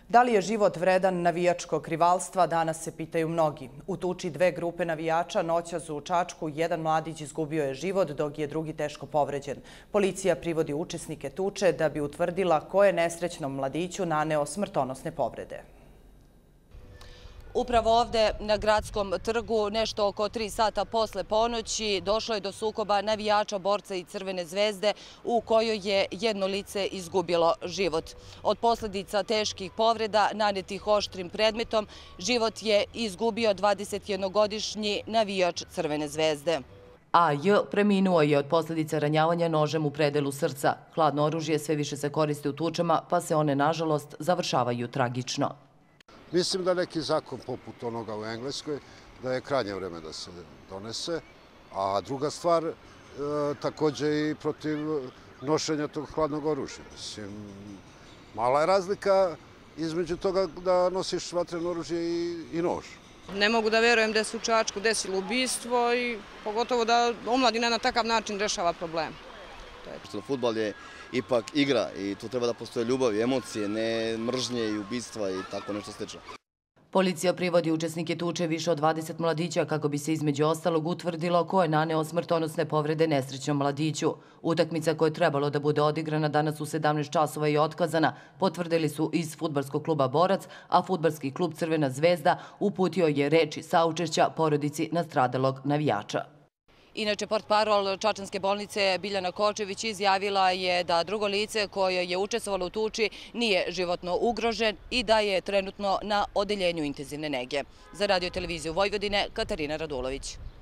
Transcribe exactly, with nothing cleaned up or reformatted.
Da li je život vredan navijačkog rivalstva, danas se pitaju mnogi. U tuči dve grupe navijača noćas u Čačku jedan mladić izgubio je život, dok je drugi teško povređen. Policija privodi učesnike tuče da bi utvrdila ko je nesrećnom mladiću naneo smrtonosne povrede. Upravo ovde na Gradskom trgu, nešto oko tri sata posle ponoći, došlo je do sukoba navijača Borca i Crvene zvezde u kojoj je jedno lice izgubilo život. Od posledica teških povreda nanetih oštrim predmetom, život je izgubio dvadesetjednogodišnji navijač Crvene zvezde. A J preminuo je od posljedica ranjavanja nožem u predelu srca. Hladno oružje sve više se koristi u tučama, pa se one, nažalost, završavaju tragično. Mislim da neki zakon poput onoga u Engleskoj, da je krajnje vreme da se donese. A druga stvar, također i protiv nošenja tog hladnog oružja. Mislim, mala je razlika između toga da nosiš vatreno oružje i nož. Ne mogu da verujem da se u Čačku desilo ubistvo i pogotovo da omladina na takav način rešava problem. Fudbal je ipak igra i tu treba da postoje ljubav i emocije, ne mržnje i ubistva i tako nešto slično. Policija privodi učesnike tuče više od dvadeset mladića kako bi se između ostalog utvrdilo ko je naneo smrtonosne povrede nesrećnom mladiću. Utakmica koja je trebalo da bude odigrana danas u sedamnaest časova je otkazana, potvrdili su iz fudbalskog kluba Borac, a fudbalski klub Crvena zvezda uputio je reči saučešća porodici nastradalog navijača. Inače, portparol Čačanske bolnice Biljana Kočević izjavila je da drugo lice koje je učestvovalo u tuči nije životno ugrožen i da je trenutno na odeljenju intenzivne nege. Za Radio televiziju Vojvodine, Katarina Radulović.